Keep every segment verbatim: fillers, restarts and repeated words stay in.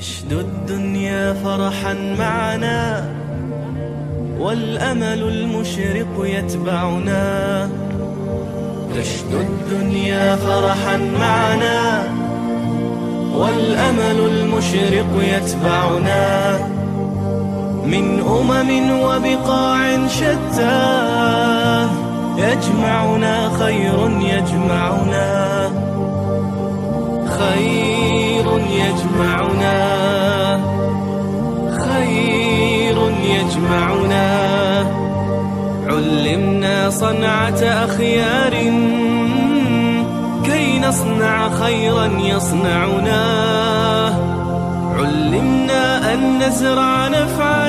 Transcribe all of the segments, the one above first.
تشدو الدنيا فرحا معنا، والأمل المشرق يتبعنا. تشدو الدنيا فرحا معنا، والأمل المشرق يتبعنا. من أمم وبقاع شتى يجمعنا خير يجمعنا، خير يجمعنا، خير يجمعنا. علمنا صنعة أخيار كي نصنع خيرا يصنعنا. علمنا أن نزرع نفعا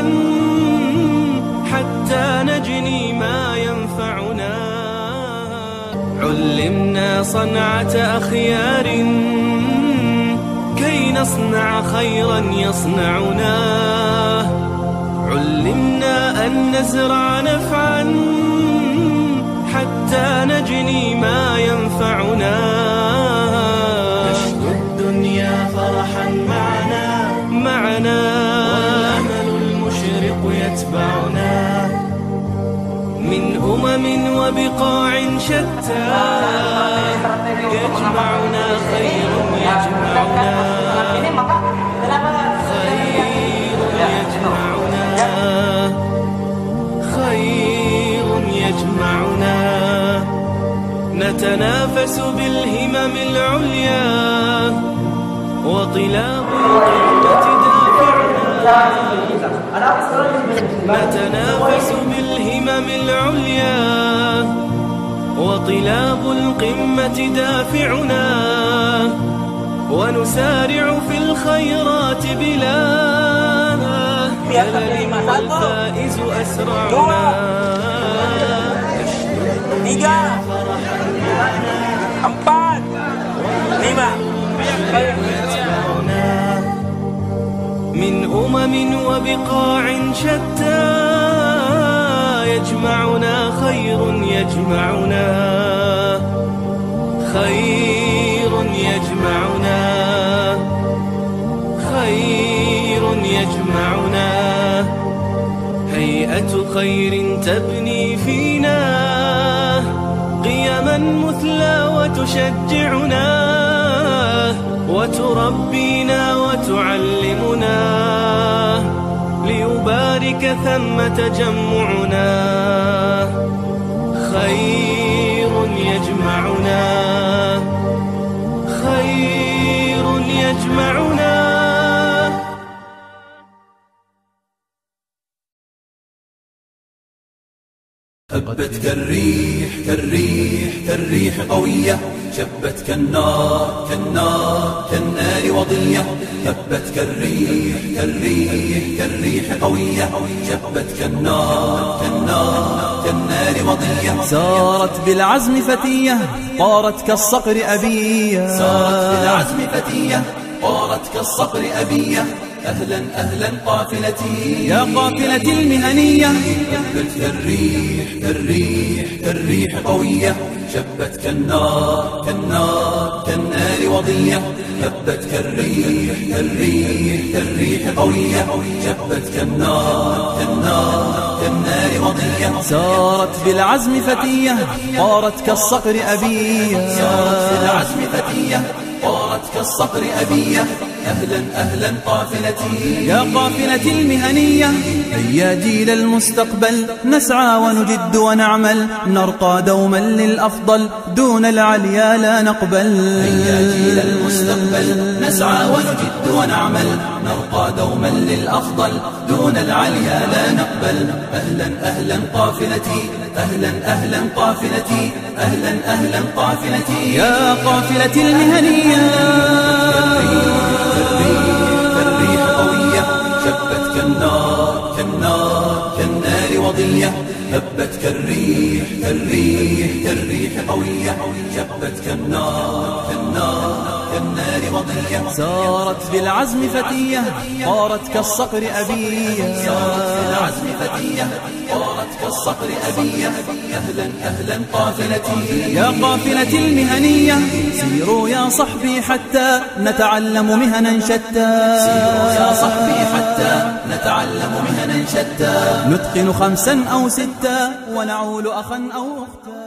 حتى نجني ما ينفعنا. علمنا صنعة أخيار كي نصنع خيرا يصنعنا. علمنا أن نزرع نفعا حتى نجني ما ينفعنا. تشدو الدنيا فرحا معنا، معنا، والأمل المشرق يتبعنا. من أمم وبقاع شتى يجمعنا خير يجمعنا، خير يجمعنا، خير يجمعنا. نتنافس بالهمم العليا، وطلاب القمة دافعنا. نتنافس بالهمم العليا، وطلاب القمة دافعنا. ونسارع في الخيرات بلا كلل، والفائز أسرعنا. Tiga, empat, lima. من أمم وبقاع شتى يجمعنا خير يجمعنا، خير يجمعنا، خير يجمعنا. هيئة خير تبني فينا قيما مثلى وتشجعنا، وتربينا وتعلمنا. ليبارك ثم تجمعنا. خير يجمعنا، خير يجمعنا. هبت كالريح كالريح كالريح قوية، شبت كالنار كالنار كالنار وضية. هبت كالريح كالريح كالريح قوية، شبت كالنار كالنار كالنار وضية. سارت بالعزم فتية طارت كالصقر أبية، سارت بالعزم فتية طارت كالصقر أبية. أهلا أهلا قافلتي يا قافلتي المهنية. هبت كالريح كالريح كالريح قوية، شبت كالنار كالنار كالنار وضية. هبت كالريح كالريح كالريح قوية، شبت كالنار كالنار كالنار وضية. سارت بالعزم فتية طارت كالصقر أبية، سارت بالعزم فتية طارت كالصقر أبية. أهلا أهلا قافلتي يا قافلتي المهنية. هيا جيل المستقبل نسعى ونجد ونعمل، نرقى دوما للأفضل دون العليا لا نقبل. هيا جيل المستقبل نسعى ونجد ونعمل، نرقى دوما للأفضل دون العليا لا نقبل. أهلا أهلا قافلتي، أهلا أهلا قافلتي، أهلا أهلا قافلتي يا قافلتي المهنية. كالريح قوية، شبت كالنار كالنار كالنار وضية. هبت كالريح كالريح كالريح قوية، شبت كالنار كالنار كالنار وضية. سارت بالعزم فتية طارت كالصقر أبية، سارت بالعزم فتية طارت كالصقر أبية. أهلا أهلا قافلتي يا قافلة المهنية سيروا يا صحبي حتى نتعلم مهنا شتى. سيروا يا صحبي حتى نتعلم مهنا شتى. نتقن خمسا أو ستا ونعول أخا أو أختا.